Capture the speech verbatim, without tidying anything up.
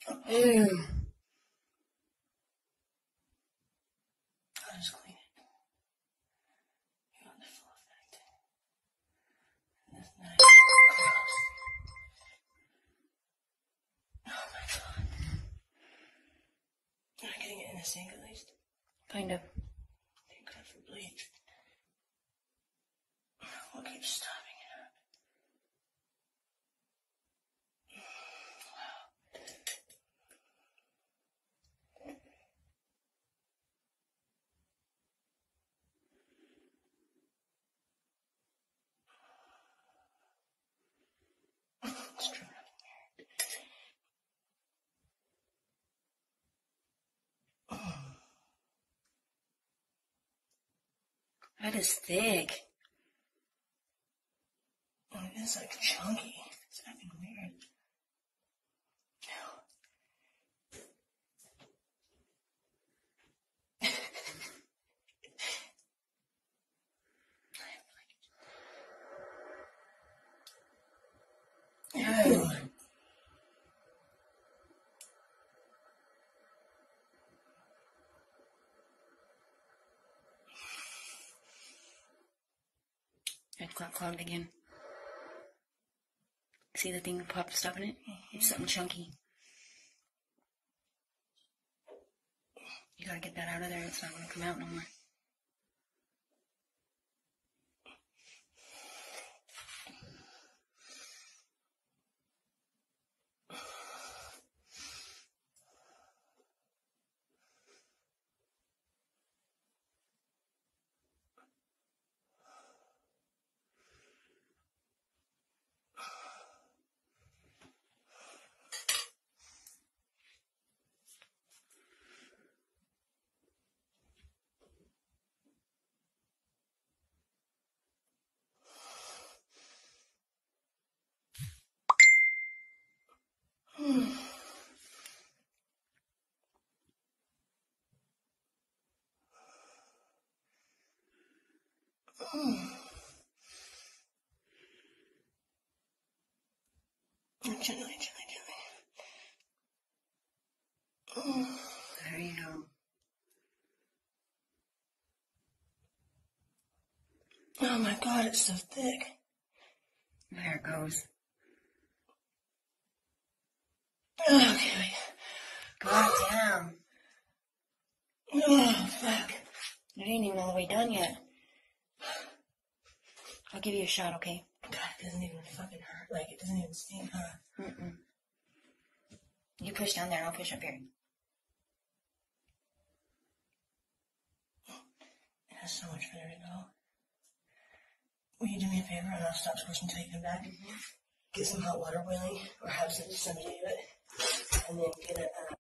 Ew. I'll just clean it. You want the full effect. That's nice. Oh my god. Am I getting it in the sink at least? Kind of. Thank God for bleach. What keeps stopping it up? Wow. It's true. That is thick. Oh, it is like chunky. It's acting weird. Ew. It got clogged again. See the thing pop stopping it? It's something chunky. You gotta get that out of there. It's not gonna come out no more. Hmm. Hmm. Gently, gently, gently. Hmm. There you go. Oh my god, it's so thick. There it goes. Okay. God damn. Oh, fuck. It ain't even all the way done yet. I'll give you a shot, okay? God, it doesn't even fucking hurt. Like, it doesn't even sting, huh? Mm-mm. You push down there and I'll push up here. It has so much further to go. Will you do me a favor and I'll stop squishing until you come back? Mm-hmm. Get some hot water boiling or have some somebody do it. And then get a,